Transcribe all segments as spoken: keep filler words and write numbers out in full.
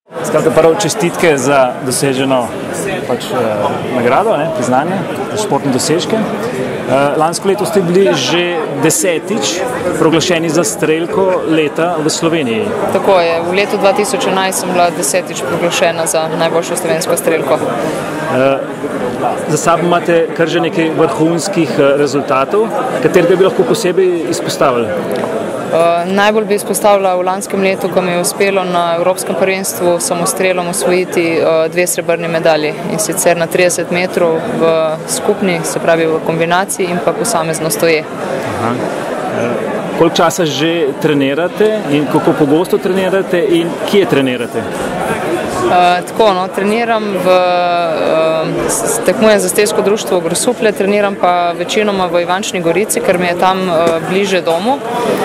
Skratka, prvo čestitke za doseženo pač, eh, nagrado, ne, priznanje za športne dosežke. Eh, lansko leto ste bili že desetič proglašeni za strelko leta v Sloveniji. Tako je, v letu dva tisoč enajst sem bila desetič proglašena za najboljšo slovensko strelko. Eh, za sabo imate kar že nekaj vrhunskih rezultatov, katerega bi lahko posebej izpostavili? Uh, najbolj bi izpostavila v lanskem letu, ko mi je uspelo na Evropskem prvenstvu samostrelom osvojiti uh, dve srebrni medalji, in sicer na trideset metrov v skupni, se pravi v kombinaciji, in pa posamezno stoje. Aha. Uh, koliko časa že trenirate in kako pogosto trenirate in kje trenirate? Uh, tako, no, treniram v, uh, tekmujem za strelsko društvo Grosuplje, treniram pa večinoma v Ivančni Gorici, ker mi je tam uh, bliže domu.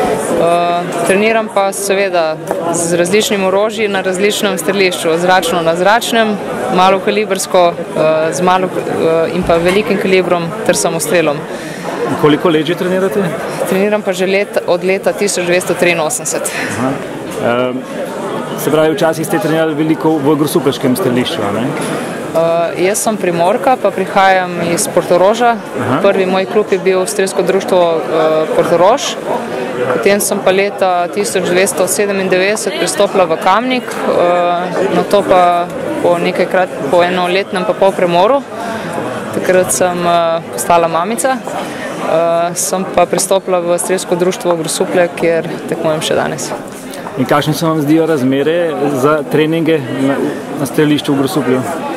Uh, treniram pa seveda z različnim orožji na različnem strelišču, zračno na zračnem, malo kalibrsko uh, z malo, uh, in pa velikim kalibrom ter samostrelom. Koliko let že trenirate? Treniram pa že let, od leta tisoč devetsto triinosemdeset. Aha. Uh, Se pravi, včasih ste trenirali veliko v grosupleškem strelišču, ne? Uh, jaz sem Primorka, pa prihajam iz Portoroža. Aha. Prvi moj klub je bil strelsko društvo uh, Portorož. Potem sem pa leta tisoč devetsto sedemindevetdeset pristopila v Kamnik, uh, na to pa po nekajkrat, po enoletnem pa pol premoru. Takrat sem uh, postala mamica. Uh, sem pa pristopila v strelsko društvo Grosuplje, kjer tekmujem še danes. In kakšne se vam zdijo razmere za treninge na, na strelišču v Grosuplju?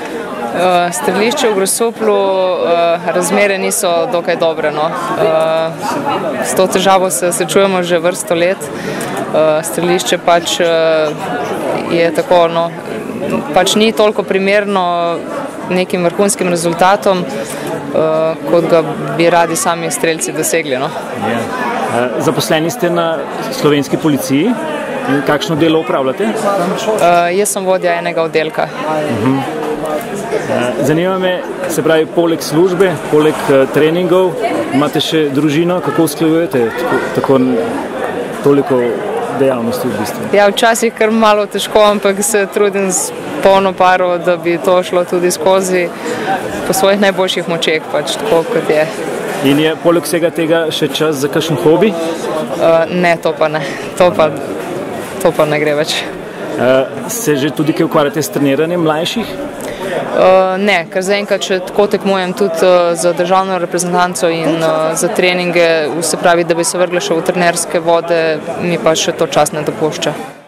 Uh, strelišče v Grosuplju, uh, razmere niso dokaj dobre. No. Uh, s to težavo se srečujemo že vrsto let. Uh, strelišče pač uh, je tako, no, pač ni toliko primerno nekim vrhunskim rezultatom, uh, kot ga bi radi sami strelci dosegli. No. Ja. Uh, zaposleni ste na slovenski policiji. In kakšno delo upravljate? Uh, jaz sem vodja enega oddelka. Uh-huh. uh, Zanima me, se pravi, poleg službe, poleg uh, treningov, imate še družino, kako usklajujete tako, tako toliko dejavnosti v bistvu? Ja, včasih kar malo težko, ampak se trudim s polno paro, da bi to šlo tudi skozi po svojih najboljših močeh, pač tako kot je. In je poleg vsega tega še čas za kakšen hobi? Uh, ne, to pa ne. To pa To pa ne gre več. Uh, se že tudi kaj ukvarjate s treniranjem mlajših? Uh, ne, ker zaenkrat še tako tekmujem tudi uh, za državno reprezentanco in uh, za treninge, se pravi, da bi se vrgla še v trenerske vode, mi pa še to čas ne dopušča.